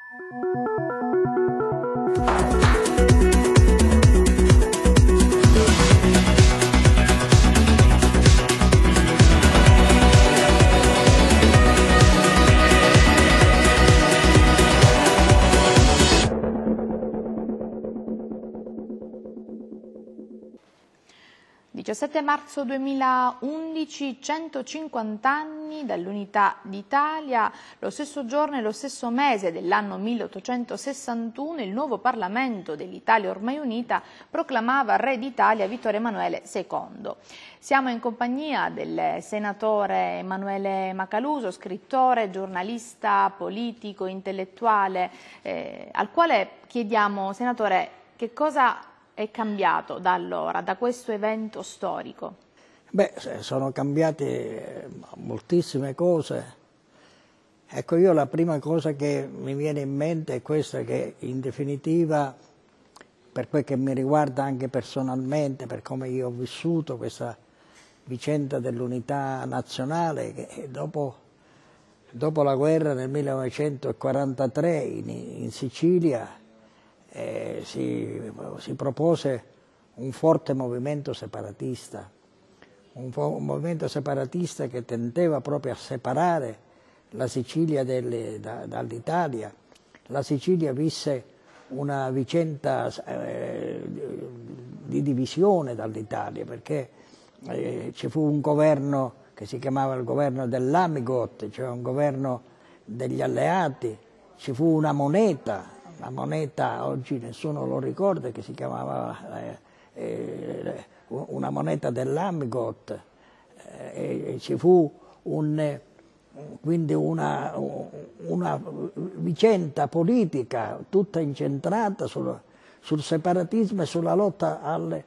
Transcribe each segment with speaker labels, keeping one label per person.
Speaker 1: Il 17 marzo 2011, 150 anni dall'Unità d'Italia, lo stesso giorno e lo stesso mese dell'anno 1861 il nuovo Parlamento dell'Italia ormai unita proclamava re d'Italia Vittorio Emanuele II. Siamo in compagnia del senatore Emanuele Macaluso, scrittore, giornalista, politico, intellettuale, al quale chiediamo, senatore, che cosa è cambiato da allora, da questo evento storico?
Speaker 2: Beh, sono cambiate moltissime cose. Ecco, io la prima cosa che mi viene in mente è questa, che in definitiva, per quel che mi riguarda anche personalmente, per come io ho vissuto questa vicenda dell'unità nazionale, che dopo la guerra nel 1943 in Sicilia si propose un forte movimento separatista, un movimento separatista che tendeva proprio a separare la Sicilia dall'Italia. La Sicilia visse una vicenda di divisione dall'Italia, perché ci fu un governo che si chiamava il governo dell'Amigot, cioè un governo degli alleati, ci fu una moneta, la moneta oggi nessuno lo ricorda, che si chiamava una moneta dell'Amigot, ci fu quindi una vicenda politica tutta incentrata sul separatismo e sulla lotta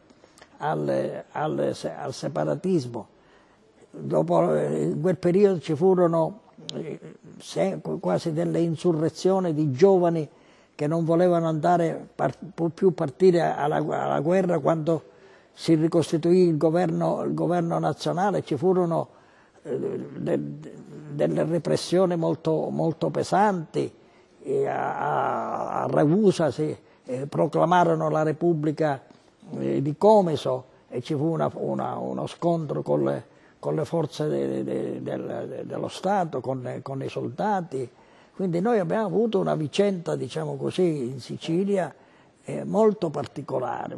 Speaker 2: al separatismo. Dopo, in quel periodo ci furono quasi delle insurrezioni di giovani che non volevano andare più partire alla guerra. Quando si ricostituì il governo nazionale ci furono delle repressioni molto pesanti. A Ragusa si proclamarono la Repubblica di Comeso e ci fu uno scontro con le forze dello Stato, con i soldati. Quindi noi abbiamo avuto una vicenda, diciamo così, in Sicilia molto particolare.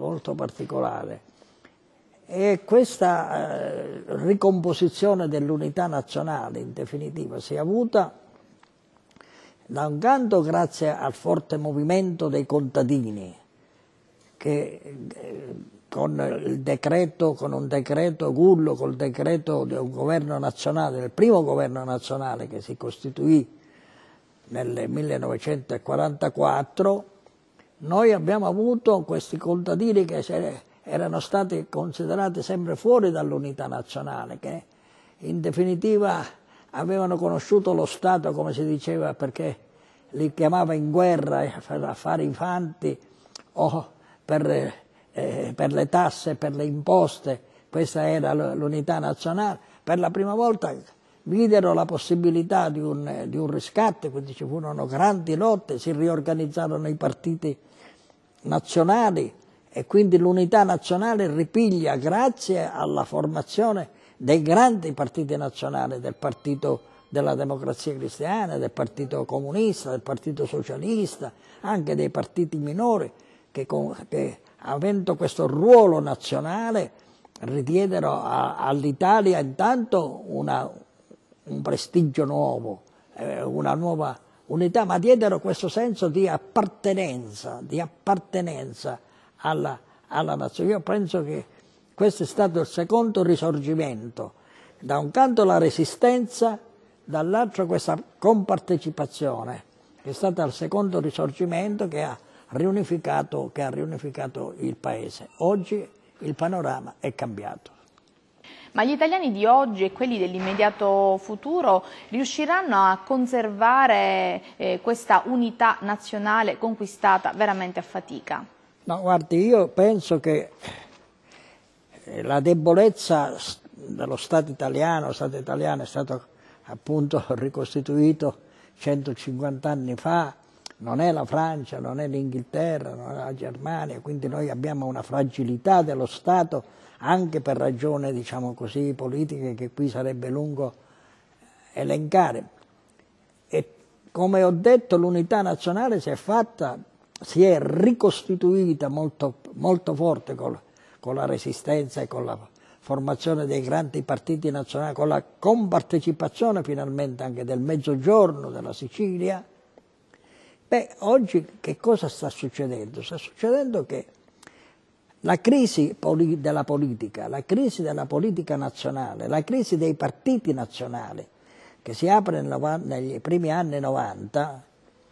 Speaker 2: E questa ricomposizione dell'unità nazionale, in definitiva, si è avuta da un canto grazie al forte movimento dei contadini, che con un decreto Gullo, col decreto di un governo nazionale, del primo governo nazionale che si costituì nel 1944, noi abbiamo avuto questi contadini che erano stati considerati sempre fuori dall'unità nazionale, che in definitiva avevano conosciuto lo Stato, come si diceva, perché li chiamava in guerra a fare i fanti o per le tasse, per le imposte. Questa era l'unità nazionale. Per la prima volta videro la possibilità di un riscatto, quindi ci furono grandi lotte, si riorganizzarono i partiti nazionali e quindi l'unità nazionale ripiglia grazie alla formazione dei grandi partiti nazionali, del Partito della Democrazia Cristiana, del Partito Comunista, del Partito Socialista, anche dei partiti minori che avendo questo ruolo nazionale ridiedero all'Italia intanto un prestigio nuovo, una nuova unità, ma diedero questo senso di appartenenza alla nazione. Io penso che questo è stato il secondo risorgimento, da un canto la resistenza, dall'altro questa compartecipazione, che è stata il secondo risorgimento che ha riunificato il Paese. Oggi il panorama è cambiato.
Speaker 1: Ma gli italiani di oggi e quelli dell'immediato futuro riusciranno a conservare questa unità nazionale conquistata veramente a fatica?
Speaker 2: No, guardi, io penso che la debolezza dello Stato italiano è stato appunto ricostituito 150 anni fa, non è la Francia, non è l'Inghilterra, non è la Germania, quindi noi abbiamo una fragilità dello Stato anche per ragioni, diciamo così, politiche che qui sarebbe lungo elencare. E come ho detto, l'unità nazionale si è ricostituita molto, molto forte con la resistenza e con la formazione dei grandi partiti nazionali, con la compartecipazione finalmente anche del Mezzogiorno, della Sicilia. Beh, oggi che cosa sta succedendo? Sta succedendo che la crisi della politica nazionale, la crisi dei partiti nazionali, che si apre negli primi anni 90,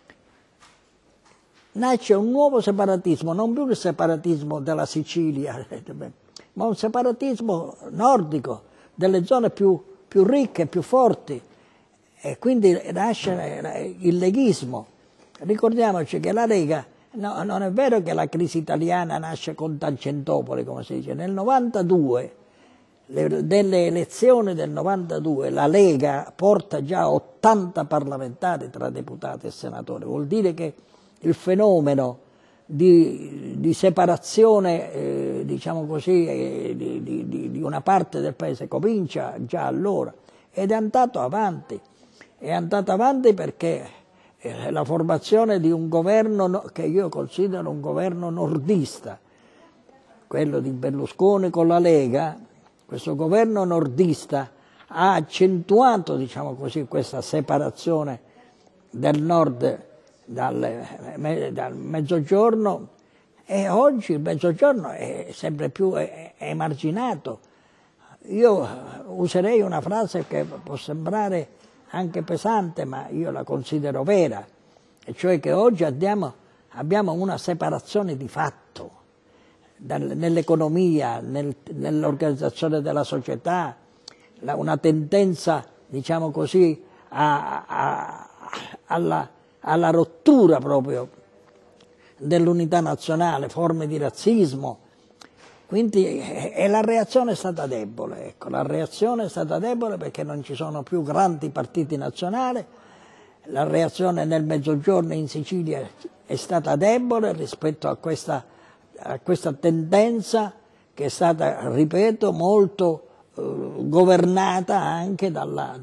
Speaker 2: nasce un nuovo separatismo, non più il separatismo della Sicilia, ma un separatismo nordico, delle zone più ricche, più forti, e quindi nasce il leghismo. Ricordiamoci che la Lega, no, non è vero che la crisi italiana nasce con Tangentopoli, come si dice, nel 92, delle elezioni del 92, la Lega porta già 80 parlamentari tra deputati e senatori, vuol dire che il fenomeno di separazione, diciamo così, di una parte del paese comincia già allora ed è andato avanti perché la formazione di un governo che io considero un governo nordista, quello di Berlusconi con la Lega, questo governo nordista ha accentuato, diciamo così, questa separazione del nord dal mezzogiorno, e oggi il mezzogiorno è sempre più emarginato. Io userei una frase che può sembrare anche pesante, ma io la considero vera, e cioè che oggi abbiamo una separazione di fatto nell'economia, nell'organizzazione della società, una tendenza, diciamo così, alla rottura proprio dell'unità nazionale, forme di razzismo. Quindi la reazione è stata debole, ecco, la reazione è stata debole perché non ci sono più grandi partiti nazionali, la reazione nel Mezzogiorno e in Sicilia è stata debole rispetto a questa tendenza che è stata, ripeto, molto governata anche dal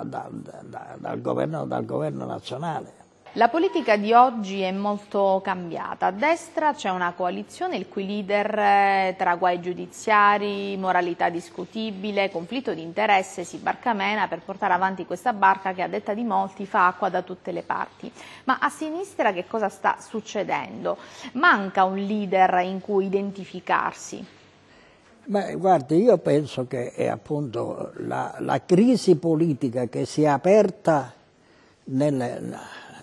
Speaker 2: governo nazionale.
Speaker 1: La politica di oggi è molto cambiata. A destra c'è una coalizione il cui leader, tra guai giudiziari, moralità discutibile, conflitto di interesse, si barcamena per portare avanti questa barca che, a detta di molti, fa acqua da tutte le parti. Ma a sinistra che cosa sta succedendo? Manca un leader in cui identificarsi?
Speaker 2: Beh, guardi, io penso che è appunto la crisi politica che si è aperta nel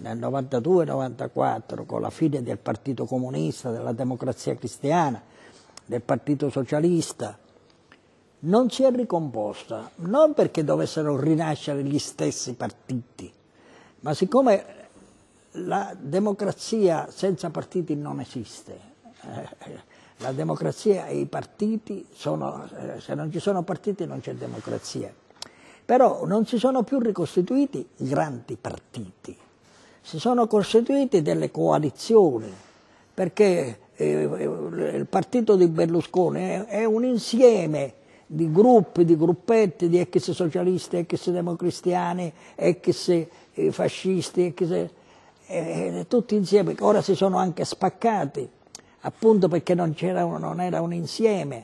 Speaker 2: 92-94 con la fine del Partito Comunista, della Democrazia Cristiana, del Partito Socialista, non si è ricomposta, non perché dovessero rinascere gli stessi partiti, ma siccome la democrazia senza partiti non esiste. La democrazia e i partiti sono, se non ci sono partiti non c'è democrazia. Però non si sono più ricostituiti grandi partiti, si sono costituite delle coalizioni, perché il partito di Berlusconi è un insieme di gruppi, di gruppetti, di ex socialisti, ex democristiani, ex fascisti, tutti insieme, che ora si sono anche spaccati, appunto perché non era un insieme.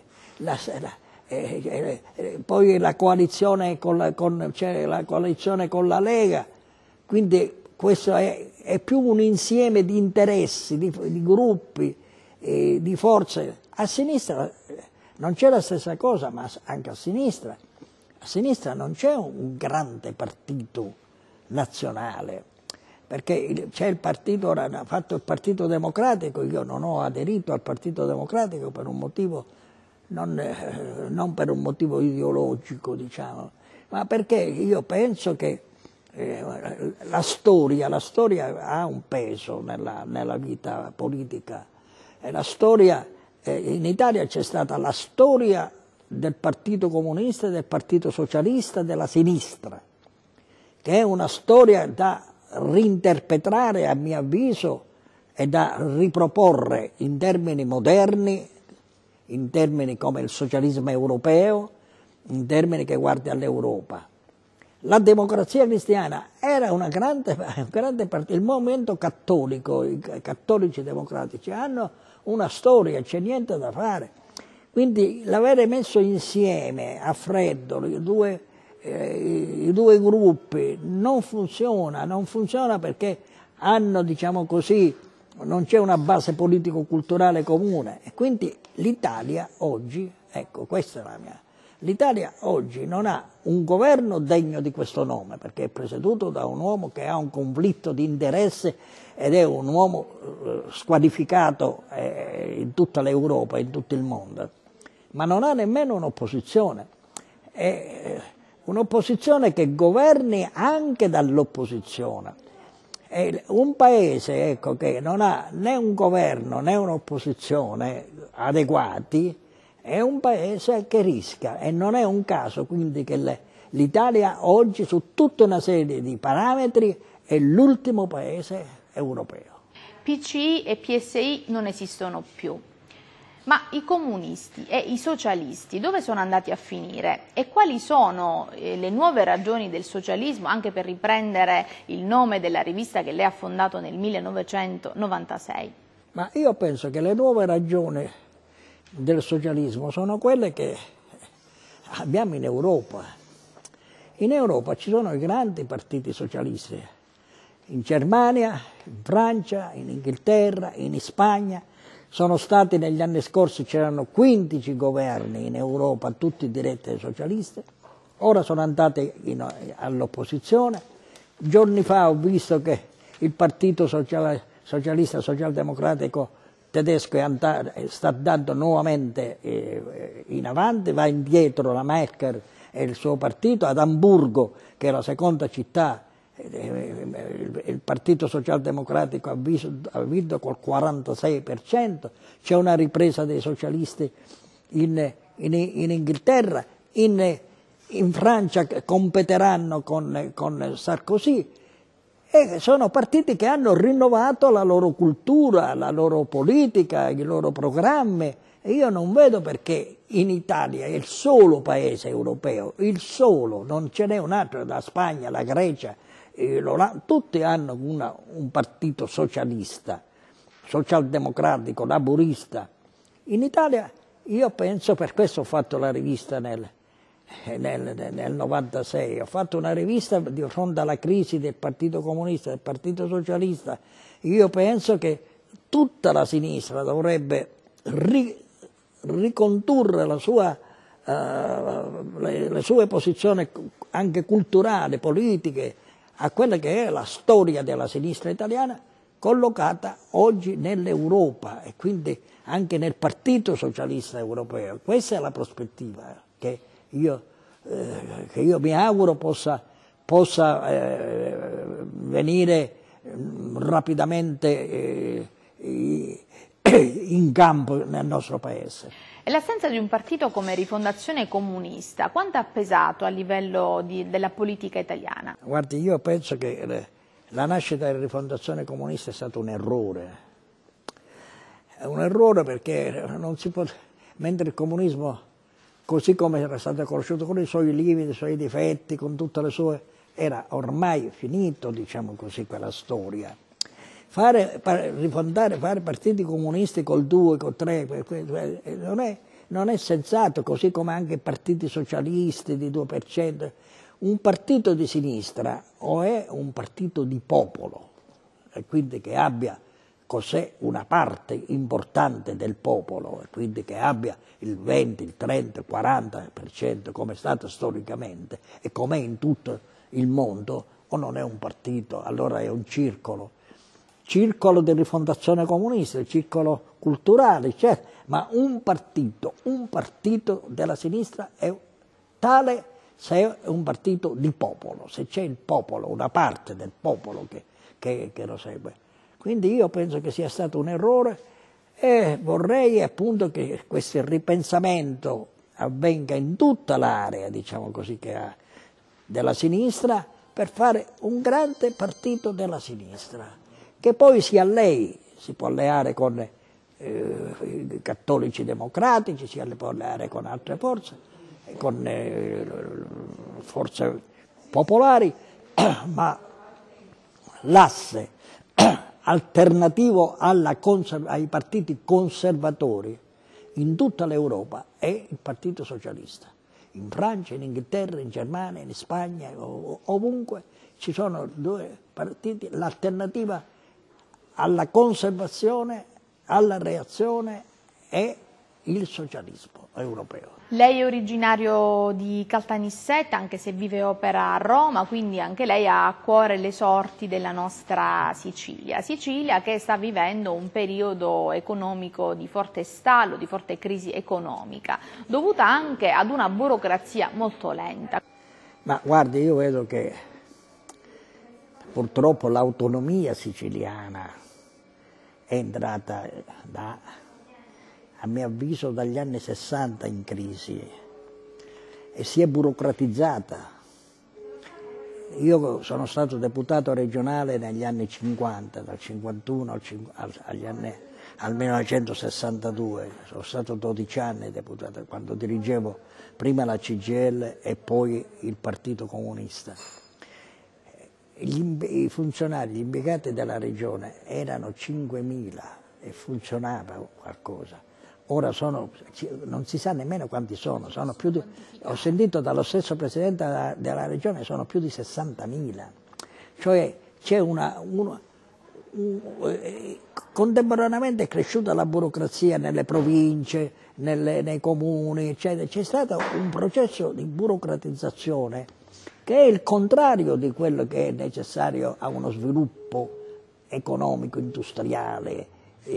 Speaker 2: Poi la coalizione c'è la coalizione con la Lega, quindi questo è più un insieme di interessi, di gruppi, di forze. A sinistra non c'è la stessa cosa, ma anche a sinistra non c'è un grande partito nazionale, perché c'è il partito, ora ha fatto il Partito Democratico, io non ho aderito al Partito Democratico per un motivo, non per un motivo ideologico, diciamo, ma perché io penso che la storia ha un peso nella vita politica. E la storia, in Italia c'è stata la storia del Partito Comunista, del Partito Socialista, della sinistra, che è una storia da reinterpretare, a mio avviso, e da riproporre in termini moderni, in termini come il socialismo europeo, in termini che guardi all'Europa. La Democrazia Cristiana era un grande partito, il movimento cattolico, i cattolici democratici hanno una storia, c'è niente da fare. Quindi l'avere messo insieme a freddo i due gruppi non funziona perché hanno, diciamo così, non c'è una base politico-culturale comune. E quindi l'Italia oggi, ecco, questa è la mia. L'Italia oggi non ha un governo degno di questo nome, perché è presieduto da un uomo che ha un conflitto di interesse ed è un uomo squalificato in tutta l'Europa, in tutto il mondo, ma non ha nemmeno un'opposizione. Un'opposizione che governi anche dall'opposizione. Un paese, ecco, che non ha né un governo né un'opposizione adeguati è un paese che rischia, e non è un caso quindi che l'Italia oggi su tutta una serie di parametri è l'ultimo paese europeo.
Speaker 1: PCI e PSI non esistono più. Ma i comunisti e i socialisti dove sono andati a finire e quali sono le nuove ragioni del socialismo, anche per riprendere il nome della rivista che lei ha fondato nel 1996?
Speaker 2: Ma io penso che le nuove ragioni del socialismo sono quelle che abbiamo in Europa. In Europa ci sono i grandi partiti socialisti, in Germania, in Francia, in Inghilterra, in Spagna. Sono stati negli anni scorsi, c'erano 15 governi in Europa, tutti diretti ai socialisti, ora sono andati all'opposizione. Giorni fa ho visto che il partito socialista socialdemocratico tedesco sta andando nuovamente in avanti, va indietro la Merkel e il suo partito. Ad Amburgo, che è la seconda città, il partito socialdemocratico ha vinto col 46%, c'è una ripresa dei socialisti in Inghilterra, in Francia competeranno con Sarkozy, e sono partiti che hanno rinnovato la loro cultura, la loro politica, i loro programmi, e io non vedo perché in Italia è il solo paese europeo, il solo, non ce n'è un altro, la Spagna, la Grecia, tutti hanno un partito socialista, socialdemocratico, laburista. In Italia io penso, per questo ho fatto la rivista nel 96, ho fatto una rivista di fronte alla crisi del Partito Comunista, del Partito Socialista. Io penso che tutta la sinistra dovrebbe ricondurre le sue posizioni anche culturali, politiche, a quella che è la storia della sinistra italiana collocata oggi nell'Europa e quindi anche nel Partito Socialista Europeo. Questa è la prospettiva che io mi auguro possa venire rapidamente in campo nel nostro Paese.
Speaker 1: E l'assenza di un partito come Rifondazione Comunista, quanto ha pesato a livello della politica italiana?
Speaker 2: Guardi, io penso che la nascita della Rifondazione Comunista è stato un errore. È un errore perché non si può, mentre il comunismo, così come era stato conosciuto, con i suoi limiti, i suoi difetti, con tutte le sue, era ormai finito, diciamo così, quella storia. Fare partiti comunisti col 2, col 3, non è sensato, così come anche partiti socialisti di 2%. Un partito di sinistra o è un partito di popolo, e quindi che abbia cos'è una parte importante del popolo, e quindi che abbia il 20, il 30, il 40%, come è stato storicamente, e com'è in tutto il mondo, o non è un partito, allora è un circolo di rifondazione comunista, il circolo culturale, certo, ma un partito della sinistra è tale se è un partito di popolo, se c'è il popolo, una parte del popolo che lo segue. Quindi io penso che sia stato un errore e vorrei appunto che questo ripensamento avvenga in tutta l'area, diciamo così, della sinistra, per fare un grande partito della sinistra, che poi si allei, si può alleare con i cattolici democratici, si può alleare con altre forze, con forze popolari, ma l'asse alternativo ai partiti conservatori in tutta l'Europa è il Partito Socialista. In Francia, in Inghilterra, in Germania, in Spagna, ovunque ci sono due partiti, l'alternativa alla conservazione, alla reazione è il socialismo europeo.
Speaker 1: Lei è originario di Caltanissetta, anche se vive e opera a Roma, quindi anche lei ha a cuore le sorti della nostra Sicilia. Sicilia che sta vivendo un periodo economico di forte stallo, di forte crisi economica, dovuta anche ad una burocrazia molto lenta.
Speaker 2: Ma guardi, io vedo che purtroppo l'autonomia siciliana è entrata a mio avviso dagli anni 60 in crisi e si è burocratizzata. Io sono stato deputato regionale negli anni 50, dal 51 al 1962, sono stato 12 anni deputato, quando dirigevo prima la CGIL e poi il Partito Comunista. I funzionari, gli impiegati della regione erano 5.000 e funzionava qualcosa. Ora non si sa nemmeno quanti sono più di, ho sentito dallo stesso Presidente della Regione, sono più di 60.000. Cioè c'è contemporaneamente è cresciuta la burocrazia nelle province, nei comuni, eccetera. C'è stato un processo di burocratizzazione che è il contrario di quello che è necessario a uno sviluppo economico, industriale,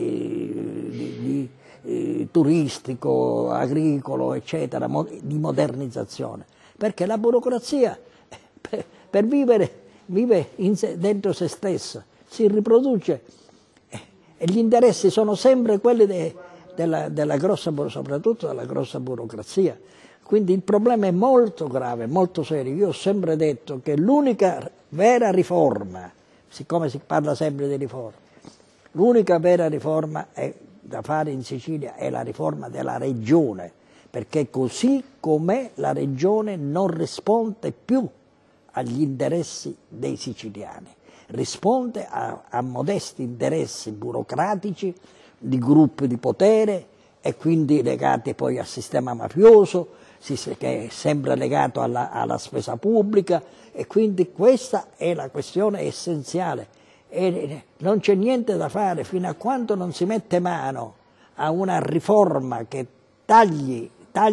Speaker 2: turistico, agricolo, eccetera, di modernizzazione. Perché la burocrazia per vivere vive dentro se stessa, si riproduce e gli interessi sono sempre quelli della grossa, soprattutto della grossa burocrazia. Quindi il problema è molto grave, molto serio. Io ho sempre detto che l'unica vera riforma, siccome si parla sempre di riforma, l'unica vera riforma da fare in Sicilia è la riforma della regione, perché così com'è la regione non risponde più agli interessi dei siciliani, risponde a modesti interessi burocratici di gruppi di potere e quindi legati poi al sistema mafioso, che è sempre legato alla spesa pubblica, e quindi questa è la questione essenziale. E non c'è niente da fare fino a quando non si mette mano a una riforma che tagli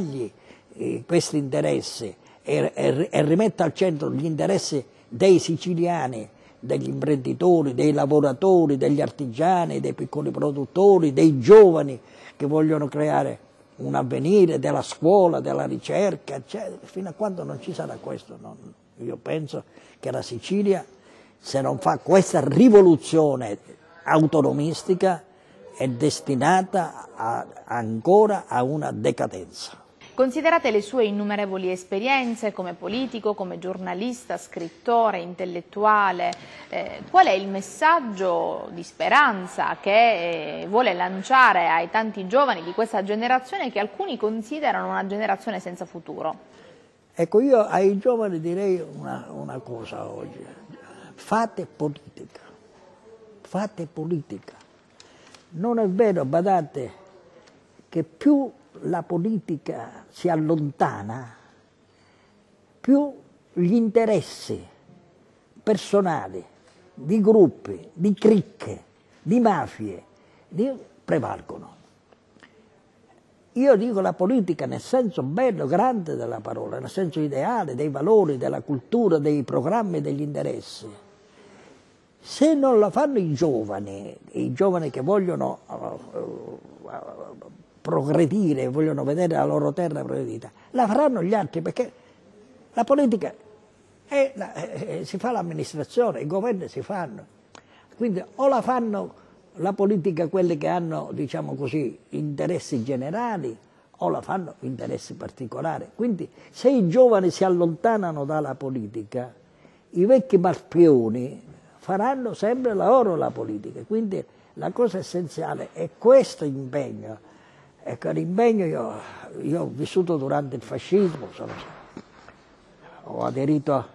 Speaker 2: questi interessi e rimetta al centro gli interessi dei siciliani, degli imprenditori, dei lavoratori, degli artigiani, dei piccoli produttori, dei giovani che vogliono creare un avvenire, della scuola, della ricerca, eccetera. Fino a quando non ci sarà questo, io penso che la Sicilia, se non fa questa rivoluzione autonomistica, è destinata ancora a una decadenza.
Speaker 1: Considerate le sue innumerevoli esperienze come politico, come giornalista, scrittore, intellettuale, qual è il messaggio di speranza che vuole lanciare ai tanti giovani di questa generazione che alcuni considerano una generazione senza futuro?
Speaker 2: Ecco, io ai giovani direi una cosa oggi: fate politica, fate politica. Non è vero, badate, che più la politica si allontana, più gli interessi personali di gruppi, di cricche, di mafie prevalgono. Io dico la politica nel senso bello, grande della parola, nel senso ideale, dei valori, della cultura, dei programmi, degli interessi. Se non la fanno i giovani che vogliono progredire, vogliono vedere la loro terra progredita, la faranno gli altri, perché la politica si fa l'amministrazione, i governi si fanno. Quindi o la fanno la politica quelli che hanno, diciamo così, interessi generali, o la fanno interessi particolari. Quindi se i giovani si allontanano dalla politica, i vecchi marpioni faranno sempre la politica, quindi la cosa essenziale è questo impegno. Ecco, l'impegno io ho vissuto durante il fascismo, ho aderito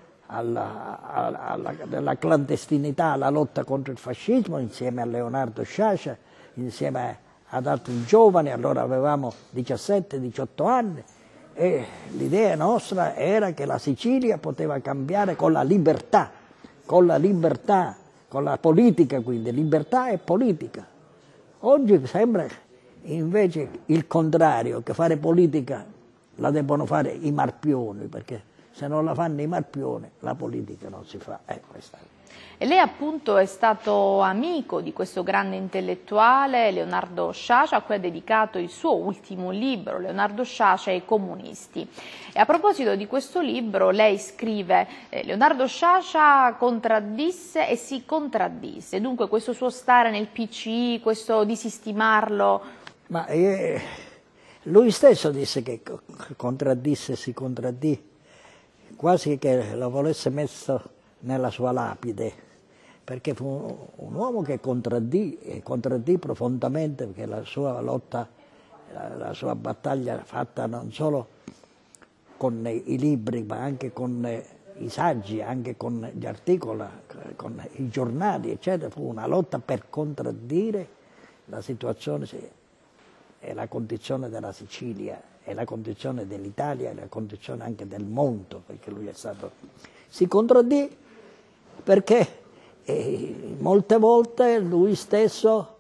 Speaker 2: alla clandestinità, alla lotta contro il fascismo insieme a Leonardo Sciascia, insieme ad altri giovani, allora avevamo 17-18 anni e l'idea nostra era che la Sicilia poteva cambiare con la libertà, con la politica, quindi libertà e politica. Oggi sembra invece il contrario, che fare politica la debbono fare i marpioni, perché se non la fanno i marpioni la politica non si fa.
Speaker 1: E lei appunto è stato amico di questo grande intellettuale Leonardo Sciascia, a cui ha dedicato il suo ultimo libro, Leonardo Sciascia e i comunisti. E a proposito di questo libro lei scrive: Leonardo Sciascia contraddisse e si contraddisse, dunque questo suo stare nel PC, questo disistimarlo.
Speaker 2: Ma lui stesso disse che contraddisse e si contraddì, quasi che lo volesse messo nella sua lapide, perché fu un uomo che contraddì profondamente, perché la sua lotta, la sua battaglia fatta non solo con i libri, ma anche con i saggi, anche con gli articoli, con i giornali, eccetera, fu una lotta per contraddire la situazione e la condizione della Sicilia, e la condizione dell'Italia, e la condizione anche del mondo, perché lui si contraddì perché molte volte lui stesso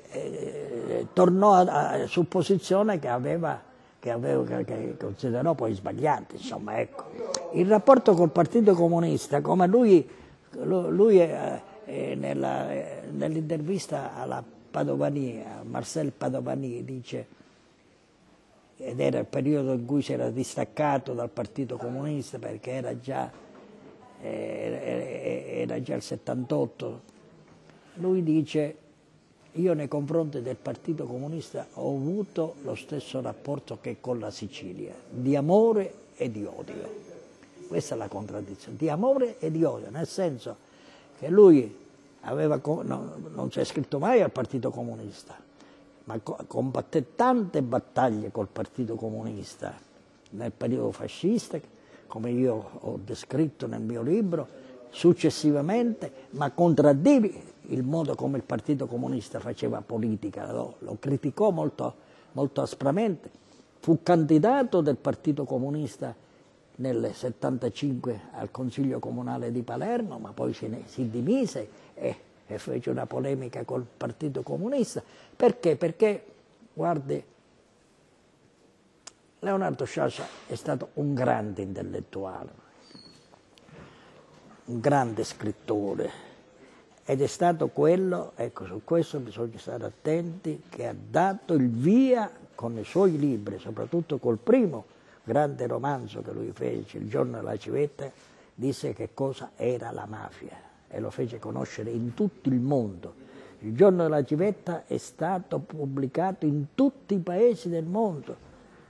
Speaker 2: tornò su posizione che considerò poi sbagliate, insomma, ecco. Il rapporto col Partito Comunista, come lui nell'intervista alla Padovani, a Marcel Padovani, dice, ed era il periodo in cui si era distaccato dal Partito Comunista perché era già il 78, lui dice: io nei confronti del Partito Comunista ho avuto lo stesso rapporto che con la Sicilia, di amore e di odio. Questa è la contraddizione, di amore e di odio, nel senso che lui non si è iscritto mai al Partito Comunista, ma combatté tante battaglie col Partito Comunista nel periodo fascista, come io ho descritto nel mio libro, successivamente, ma contraddì il modo come il Partito Comunista faceva politica, lo criticò molto, molto aspramente. Fu candidato del Partito Comunista nel 75 al Consiglio Comunale di Palermo, ma poi si dimise e fece una polemica col Partito Comunista. Perché? Perché, guardi, Leonardo Sciascia è stato un grande intellettuale, un grande scrittore, ed è stato quello, ecco, su questo bisogna stare attenti, che ha dato il via con i suoi libri, soprattutto col primo grande romanzo che lui fece, Il giorno della civetta, disse che cosa era la mafia e lo fece conoscere in tutto il mondo. Il giorno della civetta è stato pubblicato in tutti i paesi del mondo.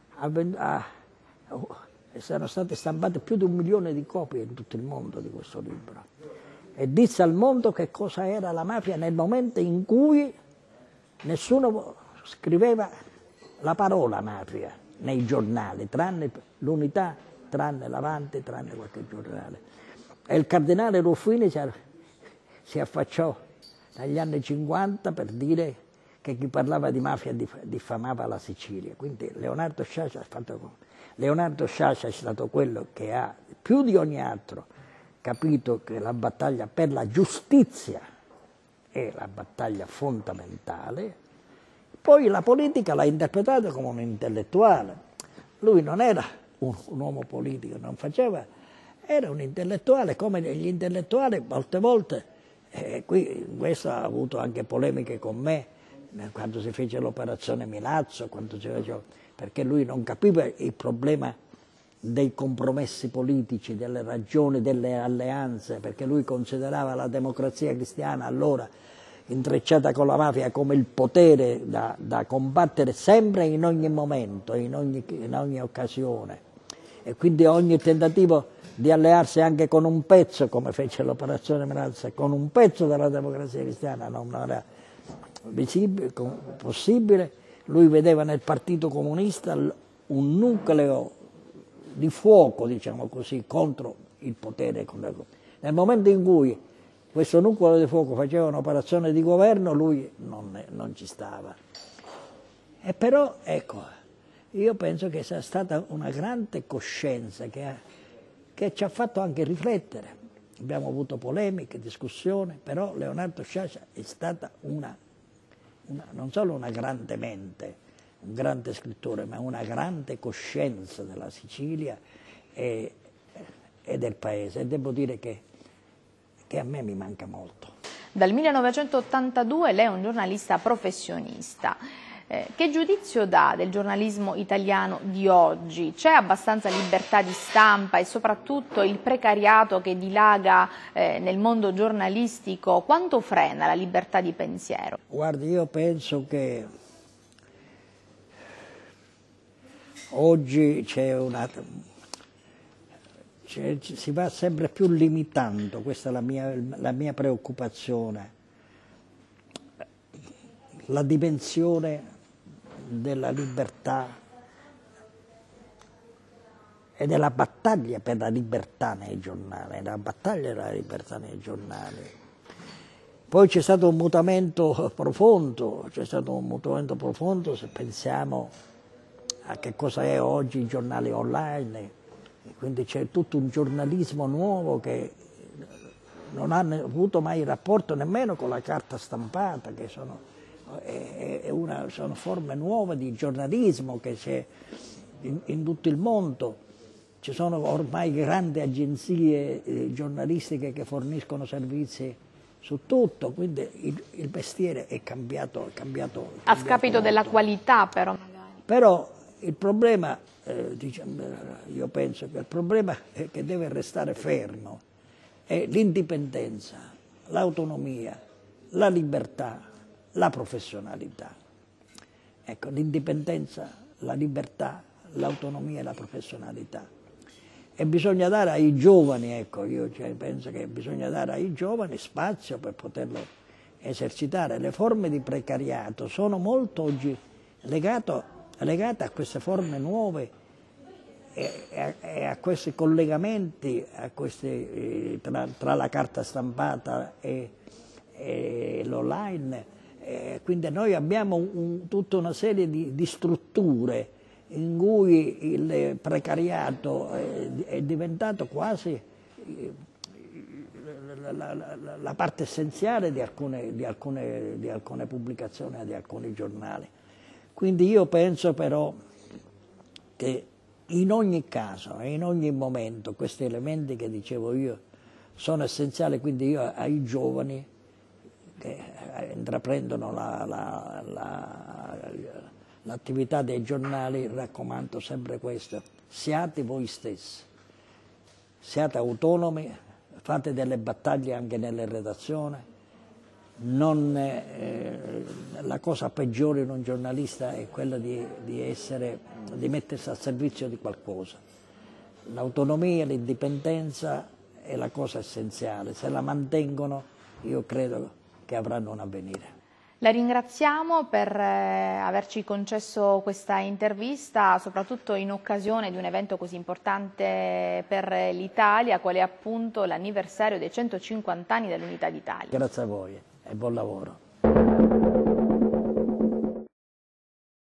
Speaker 2: Sono state stampate più di 1 milione di copie in tutto il mondo di questo libro. E disse al mondo che cosa era la mafia nel momento in cui nessuno scriveva la parola mafia nei giornali, tranne l'Unità, tranne l'Avanti, tranne qualche giornale. E il cardinale Ruffini si affacciò negli anni 50 per dire che chi parlava di mafia diffamava la Sicilia. Quindi Leonardo Sciascia è stato quello che ha, più di ogni altro, capito che la battaglia per la giustizia è la battaglia fondamentale. Poi la politica l'ha interpretata come un intellettuale. Lui non era un uomo politico, era un intellettuale, come gli intellettuali molte volte, questo ha avuto anche polemiche con me, quando si fece l'operazione Milazzo, perché lui non capiva il problema dei compromessi politici, delle ragioni, delle alleanze, perché lui considerava la democrazia cristiana allora intrecciata con la mafia come il potere da combattere sempre in ogni momento, in ogni occasione, e quindi ogni tentativo di allearsi anche con un pezzo, come fece l'operazione Meazza, con un pezzo della Democrazia Cristiana, non era possibile. Lui vedeva nel Partito Comunista un nucleo di fuoco, diciamo così, contro il potere. Nel momento in cui questo nucleo di fuoco faceva un'operazione di governo, lui non ci stava. E però, ecco, io penso che sia stata una grande coscienza che ci ha fatto anche riflettere. Abbiamo avuto polemiche, discussioni, però Leonardo Sciascia è stata non solo una grande mente, un grande scrittore, ma una grande coscienza della Sicilia e del paese. E devo dire che a me mi manca molto.
Speaker 1: Dal 1982 lei è un giornalista professionista. Che giudizio dà del giornalismo italiano di oggi? C'è abbastanza libertà di stampa e soprattutto il precariato che dilaga nel mondo giornalistico, quanto frena la libertà di pensiero?
Speaker 2: Guardi, io penso che oggi si va sempre più limitando, questa è la mia preoccupazione, la dimensione della libertà e della battaglia per la libertà nei giornali, Poi c'è stato un mutamento profondo, se pensiamo a che cosa è oggi i giornali online, quindi c'è tutto un giornalismo nuovo che non ha avuto mai rapporto nemmeno con la carta stampata, che sono forme nuove di giornalismo che c'è in tutto il mondo. Ci sono ormai grandi agenzie giornalistiche che forniscono servizi su tutto, quindi il mestiere è cambiato.
Speaker 1: A scapito della qualità però magari.
Speaker 2: Però il problema, io penso che il problema che deve restare fermo è l'indipendenza, l'autonomia, la libertà, la professionalità. Ecco, l'indipendenza, la libertà, l'autonomia e la professionalità. E bisogna dare ai giovani, ecco, io penso che bisogna dare ai giovani spazio per poterlo esercitare. Le forme di precariato sono molto oggi legate a queste forme nuove e a questi collegamenti tra la carta stampata e l'online. Quindi noi abbiamo tutta una serie di strutture in cui il precariato è diventato quasi la parte essenziale di alcune pubblicazioni e di alcuni giornali. Quindi io penso però che in ogni caso e in ogni momento questi elementi che dicevo io sono essenziali, quindi io ai giovani che intraprendono l'attività dei giornali raccomando sempre questo: siate voi stessi, siate autonomi, fate delle battaglie anche nelle redazioni. La cosa peggiore in un giornalista è quella di mettersi al servizio di qualcosa. L'autonomia, l'indipendenza è la cosa essenziale. Se la mantengono, io credo che avranno un avvenire.
Speaker 1: La ringraziamo per averci concesso questa intervista, soprattutto in occasione di un evento così importante per l'Italia, qual è appunto l'anniversario dei 150 anni dell'Unità d'Italia.
Speaker 2: Grazie a voi e buon lavoro.